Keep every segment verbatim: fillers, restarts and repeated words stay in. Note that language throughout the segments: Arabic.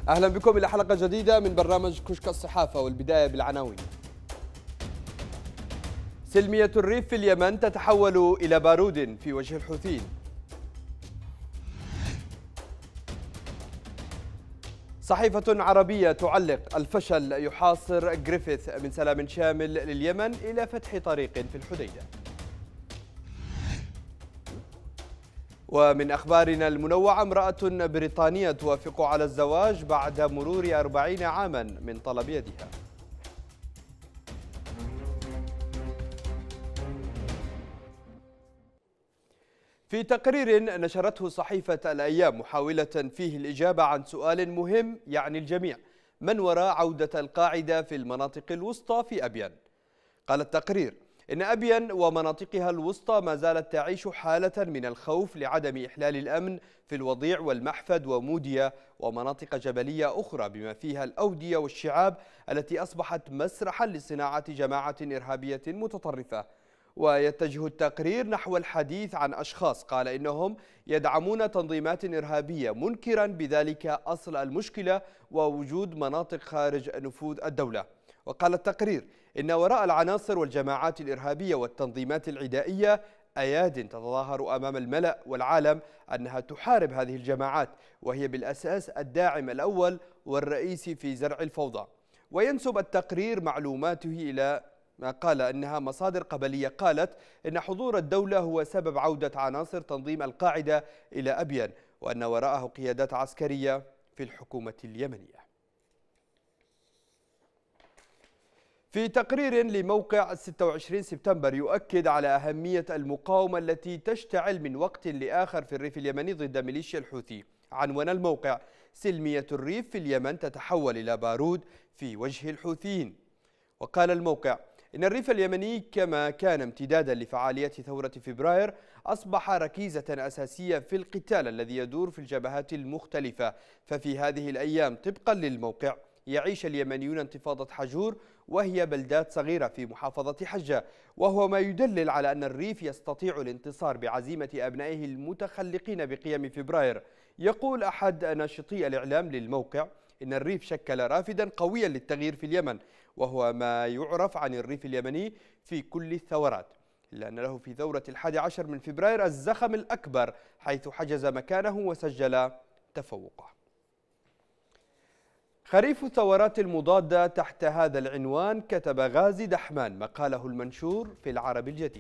أهلا بكم إلى حلقة جديدة من برنامج كشك الصحافة، والبداية بالعناوين. سلمية الريف في اليمن تتحول إلى بارود في وجه الحوثيين. صحيفة عربية تعلق: الفشل يحاصر غريفيث من سلام شامل لليمن إلى فتح طريق في الحديدة. ومن أخبارنا المنوعة: امرأة بريطانية توافق على الزواج بعد مرور أربعين عاما من طلب يدها. في تقرير نشرته صحيفة الأيام محاولة فيه الإجابة عن سؤال مهم يعني الجميع: من وراء عودة القاعدة في المناطق الوسطى في أبين؟ قال التقرير إن أبين ومناطقها الوسطى ما زالت تعيش حالة من الخوف لعدم إحلال الأمن في الوضيع والمحفد وموديا ومناطق جبلية أخرى بما فيها الأودية والشعاب التي أصبحت مسرحا لصناعة جماعة إرهابية متطرفة. ويتجه التقرير نحو الحديث عن أشخاص قال إنهم يدعمون تنظيمات إرهابية، منكرا بذلك أصل المشكلة ووجود مناطق خارج نفوذ الدولة. وقال التقرير إن وراء العناصر والجماعات الإرهابية والتنظيمات العدائية أياد تتظاهر أمام الملأ والعالم أنها تحارب هذه الجماعات، وهي بالأساس الداعم الأول والرئيسي في زرع الفوضى. وينسب التقرير معلوماته إلى ما قال إنها مصادر قبلية قالت إن حضور الدولة هو سبب عودة عناصر تنظيم القاعدة إلى أبين، وأن وراءه قيادات عسكرية في الحكومة اليمنية. في تقرير لموقع ستة وعشرين سبتمبر يؤكد على أهمية المقاومة التي تشتعل من وقت لآخر في الريف اليمني ضد ميليشيا الحوثي. عنوان الموقع: سلمية الريف في اليمن تتحول إلى بارود في وجه الحوثيين. وقال الموقع إن الريف اليمني كما كان امتدادا لفعالية ثورة فبراير أصبح ركيزة أساسية في القتال الذي يدور في الجبهات المختلفة. ففي هذه الأيام طبقا للموقع يعيش اليمنيون انتفاضة حجور، وهي بلدات صغيرة في محافظة حجة، وهو ما يدلل على أن الريف يستطيع الانتصار بعزيمة أبنائه المتخلقين بقيم فبراير. يقول أحد ناشطي الإعلام للموقع إن الريف شكل رافدا قويا للتغيير في اليمن، وهو ما يعرف عن الريف اليمني في كل الثورات، إلا أن له في ثورة الحادي عشر من فبراير الزخم الأكبر حيث حجز مكانه وسجل تفوقه. خريف الثورات المضادة تحت هذا العنوان كتب غازي دحمان مقاله المنشور في العرب الجديد.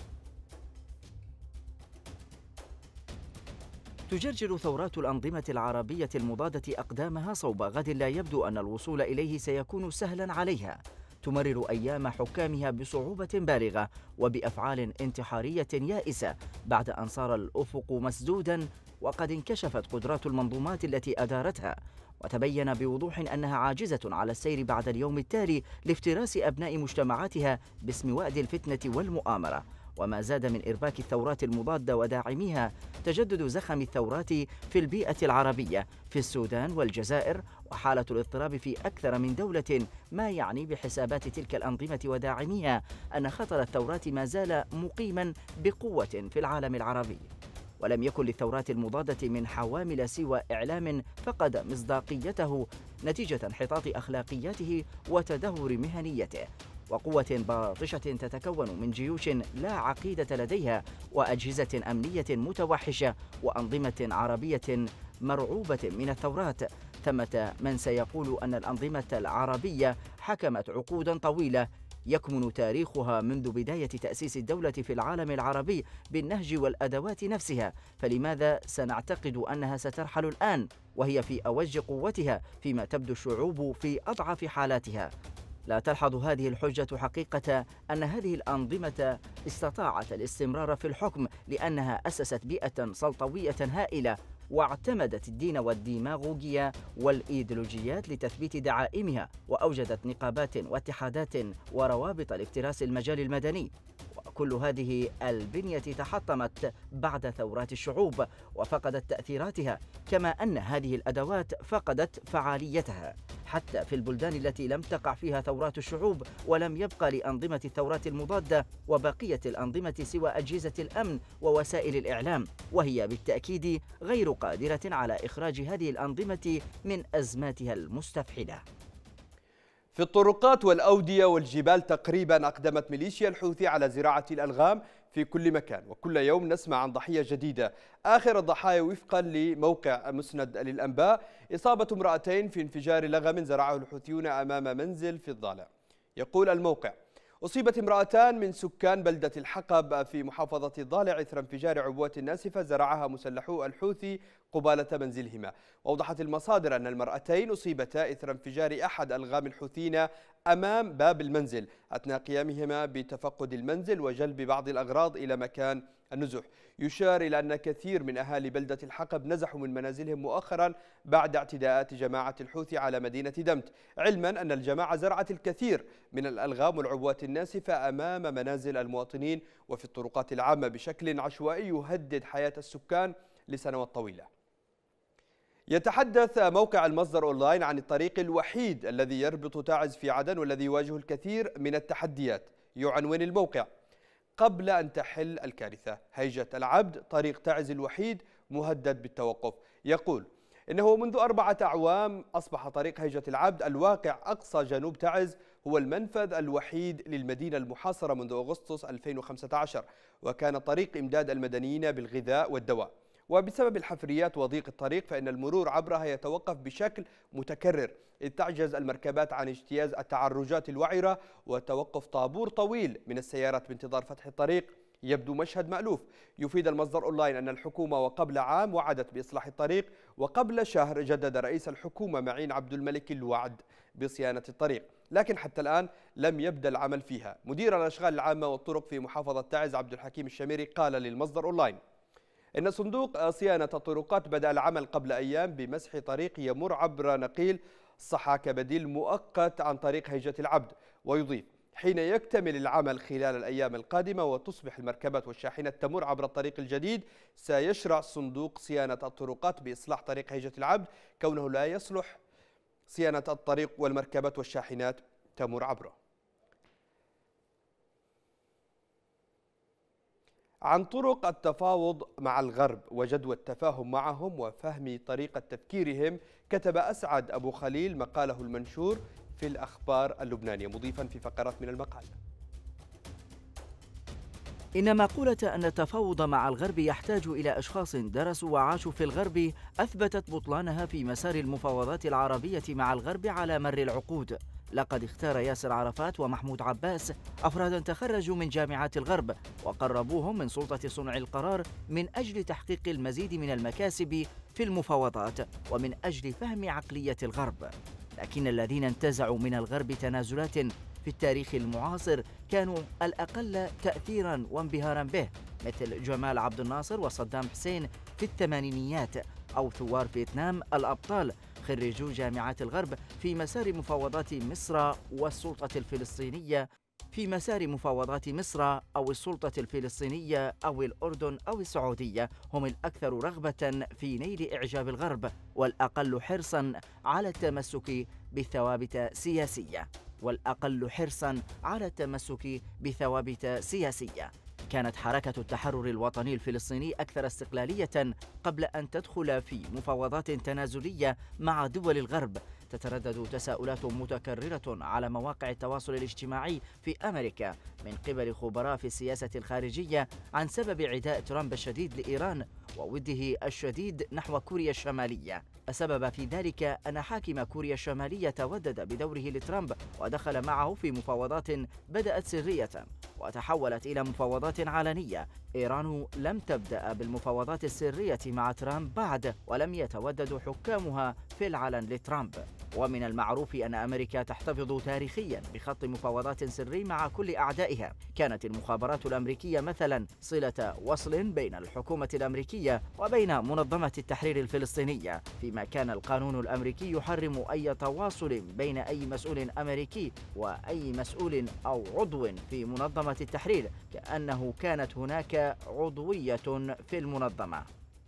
تجرجر ثورات الأنظمة العربية المضادة أقدامها صوب غد لا يبدو أن الوصول إليه سيكون سهلا عليها. تمرر أيام حكامها بصعوبة بالغة وبأفعال انتحارية يائسة بعد أن صار الأفق مسدودا وقد انكشفت قدرات المنظومات التي أدارتها، وتبين بوضوح أنها عاجزة على السير بعد اليوم التالي لافتراس أبناء مجتمعاتها باسم وأد الفتنة والمؤامرة. وما زاد من إرباك الثورات المضادة وداعميها تجدد زخم الثورات في البيئة العربية في السودان والجزائر، وحالة الاضطراب في أكثر من دولة، ما يعني بحسابات تلك الأنظمة وداعميها أن خطر الثورات ما زال مقيما بقوة في العالم العربي. ولم يكن للثورات المضادة من حوامل سوى إعلام فقد مصداقيته نتيجة انحطاط أخلاقياته وتدهور مهنيته، وقوة باطشة تتكون من جيوش لا عقيدة لديها وأجهزة أمنية متوحشة وأنظمة عربية مرعوبة من الثورات. ثمة من سيقول أن الأنظمة العربية حكمت عقودا طويلة يكمن تاريخها منذ بداية تأسيس الدولة في العالم العربي بالنهج والأدوات نفسها، فلماذا سنعتقد أنها سترحل الآن وهي في أوج قوتها فيما تبدو الشعوب في أضعف حالاتها؟ لا تلحظ هذه الحجة حقيقة أن هذه الأنظمة استطاعت الاستمرار في الحكم لأنها أسست بيئة سلطوية هائلة واعتمدت الدين والديماغوجيا والإيديولوجيات لتثبيت دعائمها، وأوجدت نقابات واتحادات وروابط لافتراس المجال المدني، وكل هذه البنية تحطمت بعد ثورات الشعوب وفقدت تأثيراتها، كما أن هذه الأدوات فقدت فعاليتها حتى في البلدان التي لم تقع فيها ثورات الشعوب، ولم يبقى لأنظمة الثورات المضادة وبقية الأنظمة سوى أجهزة الأمن ووسائل الإعلام، وهي بالتأكيد غير قادرة على إخراج هذه الأنظمة من أزماتها المستفحلة. في الطرقات والأودية والجبال تقريبا أقدمت ميليشيا الحوثي على زراعة الألغام في كل مكان، وكل يوم نسمع عن ضحية جديدة. آخر الضحايا وفقا لموقع مسند للأنباء إصابة امرأتين في انفجار لغم زرعه الحوثيون أمام منزل في الضالع. يقول الموقع: أصيبت امرأتان من سكان بلدة الحقب في محافظة الضالع إثر انفجار عبوة ناسفة زرعها مسلحو الحوثي قبالة منزلهما. وأوضحت المصادر أن المرأتين أصيبتا إثر انفجار أحد ألغام الحوثيين أمام باب المنزل أثناء قيامهما بتفقد المنزل وجلب بعض الأغراض إلى مكان النزوح. يشار إلى أن كثير من أهالي بلدة الحقب نزحوا من منازلهم مؤخرا بعد اعتداءات جماعة الحوثي على مدينة دمت، علما أن الجماعة زرعت الكثير من الألغام والعبوات الناسفة أمام منازل المواطنين وفي الطرقات العامة بشكل عشوائي يهدد حياة السكان لسنوات طويلة. يتحدث موقع المصدر أونلاين عن الطريق الوحيد الذي يربط تعز في عدن والذي يواجه الكثير من التحديات. يعنون الموقع: قبل أن تحل الكارثة، هيجة العبد طريق تعز الوحيد مهدد بالتوقف. يقول إنه منذ أربعة أعوام أصبح طريق هيجة العبد الواقع أقصى جنوب تعز هو المنفذ الوحيد للمدينة المحاصرة منذ أغسطس ألفين وخمسة عشر، وكان طريق إمداد المدنيين بالغذاء والدواء. وبسبب الحفريات وضيق الطريق فإن المرور عبرها يتوقف بشكل متكرر، إذ تعجز المركبات عن اجتياز التعرجات الوعرة، وتوقف طابور طويل من السيارات بانتظار فتح الطريق يبدو مشهد مألوف. يفيد المصدر أونلاين أن الحكومة وقبل عام وعدت بإصلاح الطريق، وقبل شهر جدد رئيس الحكومة معين عبد الملك الوعد بصيانة الطريق، لكن حتى الآن لم يبدأ العمل فيها. مدير الأشغال العامة والطرق في محافظة تعز عبد الحكيم الشميري قال للمصدر أونلاين إن صندوق صيانة الطرقات بدأ العمل قبل أيام بمسح طريق يمر عبر نقيل صحا كبديل مؤقت عن طريق هيجة العبد. ويضيف: حين يكتمل العمل خلال الأيام القادمة وتصبح المركبات والشاحنات تمر عبر الطريق الجديد، سيشرع صندوق صيانة الطرقات بإصلاح طريق هيجة العبد، كونه لا يصلح صيانة الطريق والمركبات والشاحنات تمر عبره. عن طرق التفاوض مع الغرب وجدوى التفاهم معهم وفهم طريقة تفكيرهم، كتب أسعد أبو خليل مقاله المنشور في الأخبار اللبنانية، مضيفا في فقرات من المقال: إن مقولة أن التفاوض مع الغرب يحتاج إلى أشخاص درسوا وعاشوا في الغرب أثبتت بطلانها في مسار المفاوضات العربية مع الغرب على مر العقود. لقد اختار ياسر عرفات ومحمود عباس أفرادا تخرجوا من جامعات الغرب وقربوهم من سلطة صنع القرار من أجل تحقيق المزيد من المكاسب في المفاوضات ومن أجل فهم عقلية الغرب. لكن الذين انتزعوا من الغرب تنازلات في التاريخ المعاصر كانوا الأقل تأثيرا وانبهارا به، مثل جمال عبد الناصر وصدام حسين في الثمانينيات، أو ثوار فيتنام الأبطال خريجو جامعات الغرب في مسار مفاوضات مصر والسلطة الفلسطينية في مسار مفاوضات مصر أو السلطة الفلسطينية أو الأردن أو السعودية هم الأكثر رغبة في نيل إعجاب الغرب والأقل حرصا على التمسك بثوابت سياسية والأقل حرصا على التمسك بثوابت سياسية. كانت حركة التحرر الوطني الفلسطيني أكثر استقلالية قبل أن تدخل في مفاوضات تنازلية مع دول الغرب. تتردد تساؤلات متكررة على مواقع التواصل الاجتماعي في أمريكا من قبل خبراء في السياسة الخارجية عن سبب عداء ترامب الشديد لإيران ووده الشديد نحو كوريا الشمالية. السبب في ذلك أن حاكم كوريا الشمالية تودد بدوره لترامب ودخل معه في مفاوضات بدأت سرية وتحولت إلى مفاوضات علنية. إيران لم تبدأ بالمفاوضات السرية مع ترامب بعد، ولم يتودد حكامها في العلن لترامب. ومن المعروف أن أمريكا تحتفظ تاريخيا بخط مفاوضات سري مع كل أعدائها. كانت المخابرات الأمريكية مثلا صلة وصل بين الحكومة الأمريكية الأمريكية وبين منظمة التحرير الفلسطينية، فيما كان القانون الأمريكي يحرم أي تواصل بين أي مسؤول أمريكي وأي مسؤول أو عضو في منظمة التحرير، كأنه كانت هناك عضوية في المنظمة.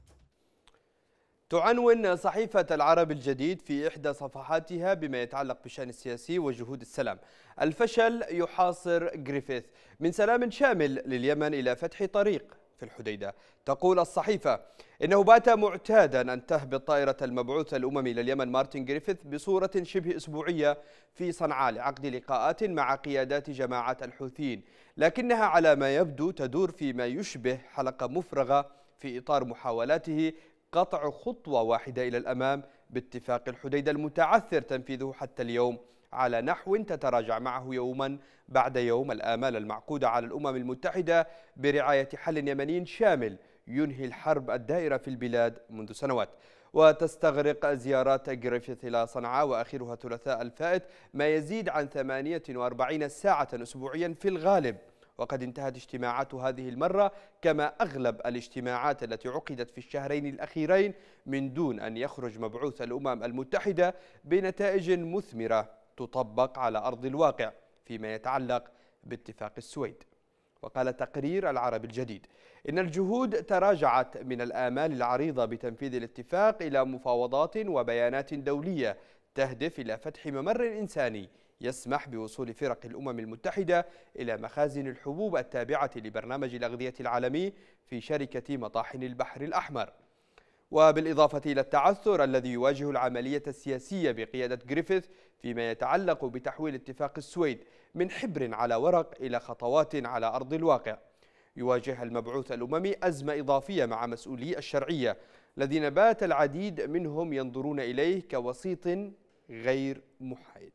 تعنون صحيفة العرب الجديد في إحدى صفحاتها بما يتعلق بالشأن السياسي وجهود السلام: الفشل يحاصر جريفيث، من سلام شامل لليمن إلى فتح طريق في الحديدة. تقول الصحيفة إنه بات معتادا أن تهبط طائرة المبعوث الأممي لليمن مارتن جريفيث بصورة شبه أسبوعية في صنعاء لعقد لقاءات مع قيادات جماعات الحوثيين، لكنها على ما يبدو تدور فيما يشبه حلقة مفرغة في إطار محاولاته قطع خطوة واحدة إلى الأمام باتفاق الحديدة المتعثر تنفيذه حتى اليوم على نحو تتراجع معه يوما بعد يوم الآمال المعقودة على الأمم المتحدة برعاية حل يمني شامل ينهي الحرب الدائرة في البلاد منذ سنوات. وتستغرق زيارات جريفيث إلى صنعاء وآخرها الثلاثاء الفائت ما يزيد عن ثمانية وأربعين ساعة أسبوعيا في الغالب، وقد انتهت اجتماعات هذه المرة كما أغلب الاجتماعات التي عقدت في الشهرين الأخيرين من دون أن يخرج مبعوث الأمم المتحدة بنتائج مثمرة تطبق على أرض الواقع فيما يتعلق باتفاق السويد. وقال تقرير العرب الجديد إن الجهود تراجعت من الآمال العريضة بتنفيذ الاتفاق إلى مفاوضات وبيانات دولية تهدف إلى فتح ممر إنساني يسمح بوصول فرق الأمم المتحدة إلى مخازن الحبوب التابعة لبرنامج الأغذية العالمي في شركة مطاحن البحر الأحمر. وبالإضافة إلى التعثر الذي يواجه العملية السياسية بقيادة جريفيث فيما يتعلق بتحويل اتفاق السويد من حبر على ورق إلى خطوات على أرض الواقع، يواجه المبعوث الأممي أزمة إضافية مع مسؤولي الشرعية الذين بات العديد منهم ينظرون إليه كوسيط غير محايد.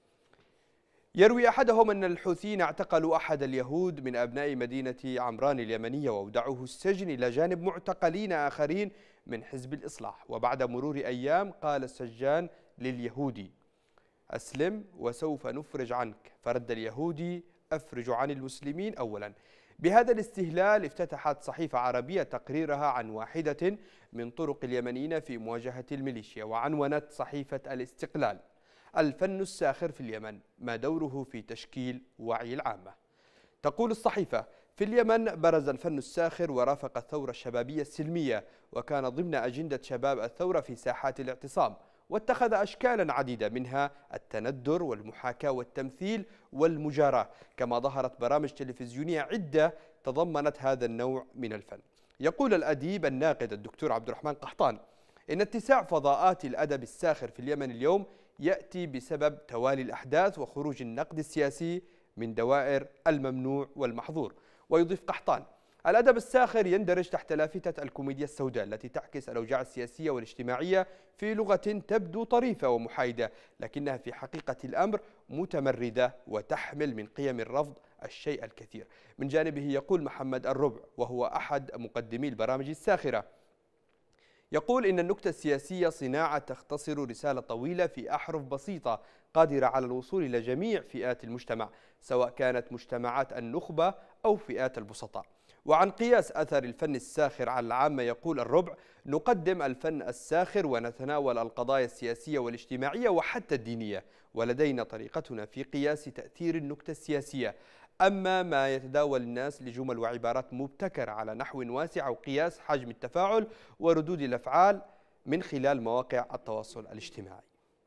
يروي أحدهم أن الحوثيين اعتقلوا أحد اليهود من أبناء مدينة عمران اليمنية وأودعوه السجن إلى جانب معتقلين آخرين من حزب الإصلاح. وبعد مرور أيام قال السجان لليهودي: أسلم وسوف نفرج عنك، فرد اليهودي: أفرج عن المسلمين أولا. بهذا الاستهلال افتتحت صحيفة عربية تقريرها عن واحدة من طرق اليمنيين في مواجهة الميليشيا، وعنونت صحيفة الاستقلال: الفن الساخر في اليمن، ما دوره في تشكيل وعي العامة. تقول الصحيفة: في اليمن برز الفن الساخر ورافق الثورة الشبابية السلمية، وكان ضمن أجندة شباب الثورة في ساحات الاعتصام، واتخذ أشكالا عديدة منها التندر والمحاكاة والتمثيل والمجاراة، كما ظهرت برامج تلفزيونية عدة تضمنت هذا النوع من الفن. يقول الأديب الناقد الدكتور عبد الرحمن قحطان إن اتساع فضاءات الأدب الساخر في اليمن اليوم يأتي بسبب توالي الأحداث وخروج النقد السياسي من دوائر الممنوع والمحظور. ويضيف قحطان: الأدب الساخر يندرج تحت لافتة الكوميديا السوداء التي تعكس الأوجاع السياسية والاجتماعية في لغة تبدو طريفة ومحايدة، لكنها في حقيقة الأمر متمردة وتحمل من قيم الرفض الشيء الكثير. من جانبه يقول محمد الربع، وهو أحد مقدمي البرامج الساخرة، يقول إن النكتة السياسية صناعة تختصر رسالة طويلة في أحرف بسيطة قادرة على الوصول إلى جميع فئات المجتمع، سواء كانت مجتمعات النخبة أو فئات البسطاء. وعن قياس أثر الفن الساخر على العامة يقول الربع: نقدم الفن الساخر ونتناول القضايا السياسية والاجتماعية وحتى الدينية، ولدينا طريقتنا في قياس تأثير النكتة السياسية. أما ما يتداول الناس لجمل وعبارات مبتكرة على نحو واسع أو قياس حجم التفاعل وردود الأفعال من خلال مواقع التواصل الاجتماعي.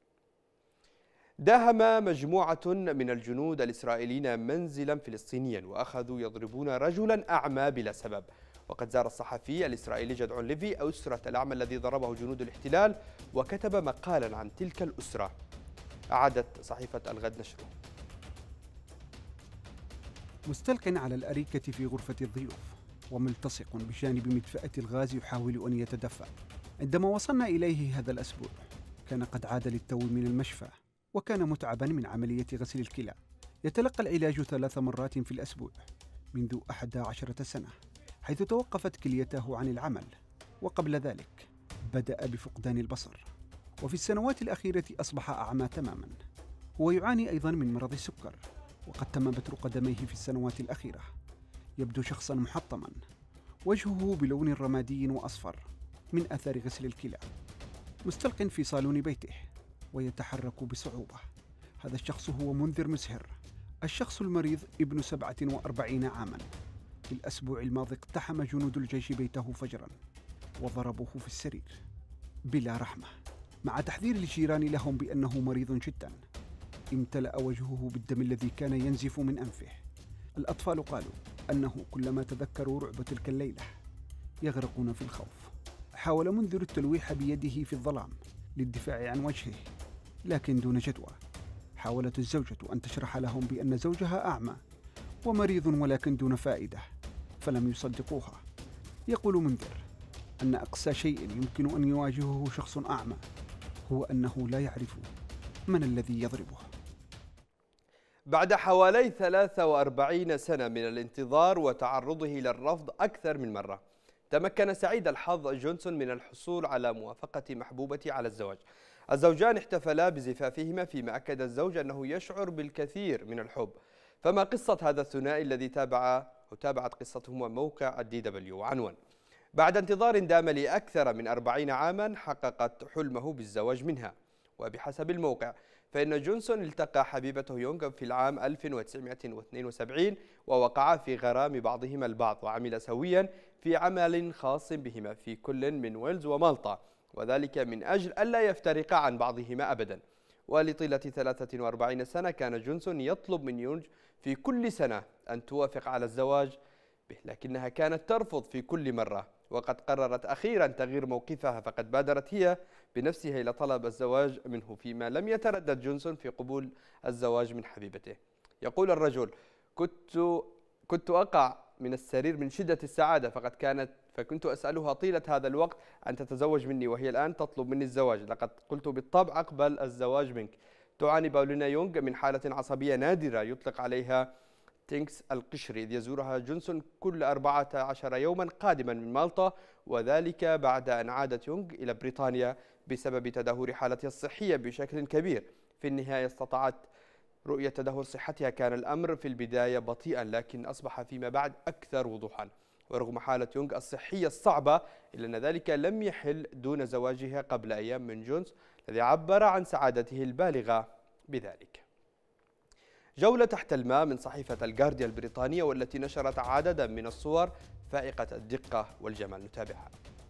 داهم مجموعة من الجنود الإسرائيليين منزلا فلسطينيا وأخذوا يضربون رجلا أعمى بلا سبب. وقد زار الصحفي الإسرائيلي جدعون ليفي أسرة الأعمى الذي ضربه جنود الاحتلال وكتب مقالا عن تلك الأسرة. أعادت صحيفة الغد نشره. مستلق على الأريكة في غرفة الضيوف وملتصق بجانب مدفأة الغاز يحاول أن يتدفأ. عندما وصلنا إليه هذا الأسبوع كان قد عاد للتو من المشفى، وكان متعبا من عملية غسل الكلى. يتلقى العلاج ثلاث مرات في الأسبوع منذ أحد عشرة سنة، حيث توقفت كليته عن العمل، وقبل ذلك بدأ بفقدان البصر، وفي السنوات الأخيرة أصبح أعمى تماما. هو يعاني أيضا من مرض السكر، وقد تم بتر قدميه في السنوات الأخيرة. يبدو شخصا محطما، وجهه بلون رمادي وأصفر من أثر غسل الكلى، مستلق في صالون بيته ويتحرك بصعوبة. هذا الشخص هو منذر مسهر، الشخص المريض ابن سبعة وأربعين عاما. في الأسبوع الماضي اقتحم جنود الجيش بيته فجرا وضربوه في السرير بلا رحمة، مع تحذير الجيران لهم بأنه مريض جدا. امتلأ وجهه بالدم الذي كان ينزف من أنفه. الأطفال قالوا أنه كلما تذكروا رعب تلك الليلة يغرقون في الخوف. حاول منذر التلويح بيده في الظلام للدفاع عن وجهه، لكن دون جدوى. حاولت الزوجة أن تشرح لهم بأن زوجها أعمى ومريض، ولكن دون فائدة، فلم يصدقوها. يقول منذر أن أقسى شيء يمكن أن يواجهه شخص أعمى هو أنه لا يعرف من الذي يضربه. بعد حوالي ثلاث وأربعين سنة من الانتظار وتعرضه للرفض أكثر من مرة، تمكن سعيد الحظ جونسون من الحصول على موافقة محبوبته على الزواج. الزوجان احتفلا بزفافهما، فيما أكد الزوج أنه يشعر بالكثير من الحب. فما قصة هذا الثنائي الذي تابع وتابعت قصتهما موقع الدي دبليو؟ عنوان: بعد انتظار دام لأكثر من أربعين عاما حققت حلمه بالزواج منها. وبحسب الموقع فإن جونسون التقى حبيبته يونغ في العام ألف وتسعمائة واثنين وسبعين، ووقعا في غرام بعضهما البعض، وعمل سويا في عمل خاص بهما في كل من ويلز ومالطا، وذلك من أجل ألا يفترقا عن بعضهما أبدا. ولطيلة ثلاثة وأربعين سنة كان جونسون يطلب من يونغ في كل سنة أن توافق على الزواج به، لكنها كانت ترفض في كل مرة. وقد قررت أخيرا تغيير موقفها، فقد بادرت هي بنفسها إلى طلب الزواج منه، فيما لم يتردد جونسون في قبول الزواج من حبيبته. يقول الرجل: كنت كنت أقع من السرير من شدة السعادة، فقد كانت فكنت أسألها طيلة هذا الوقت أن تتزوج مني، وهي الآن تطلب مني الزواج. لقد قلت بالطبع أقبل الزواج منك. تعاني باولينا يونغ من حالة عصبية نادرة يطلق عليها تينكس القشري، إذ يزورها جونسون كل أربعة عشر يوما قادما من مالطا، وذلك بعد أن عادت يونغ إلى بريطانيا بسبب تدهور حالتها الصحية بشكل كبير. في النهاية استطاعت رؤية تدهور صحتها. كان الأمر في البداية بطيئا، لكن أصبح فيما بعد أكثر وضوحا. ورغم حالة يونغ الصحية الصعبة، إلا أن ذلك لم يحل دون زواجها قبل أيام من جونز، الذي عبر عن سعادته البالغة بذلك. جولة تحت الماء من صحيفة الجارديان البريطانية، والتي نشرت عددا من الصور فائقة الدقة والجمال. نتابعها.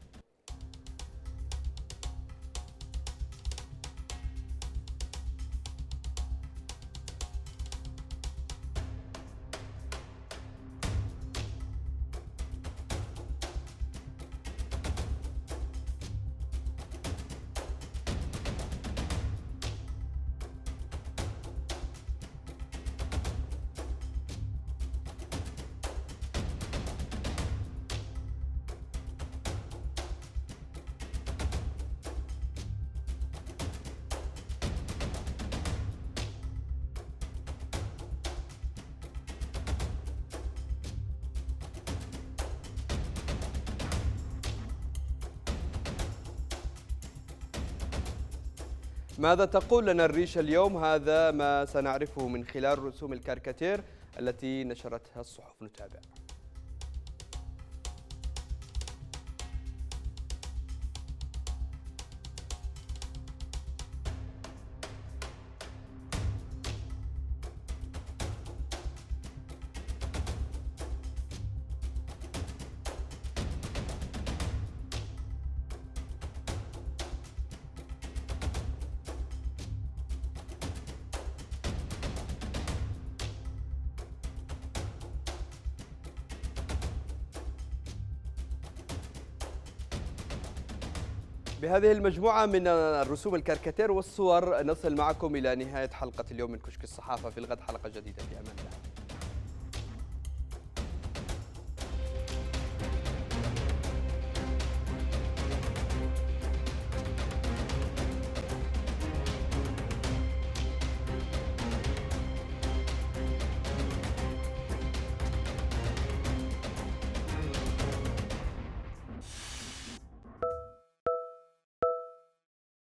ماذا تقول لنا الريشة اليوم؟ هذا ما سنعرفه من خلال رسوم الكاريكاتير التي نشرتها الصحف. نتابع. بهذه المجموعة من الرسوم الكاريكاتير والصور نصل معكم إلى نهاية حلقة اليوم من كشك الصحافة. في الغد حلقة جديدة، في أمان الله.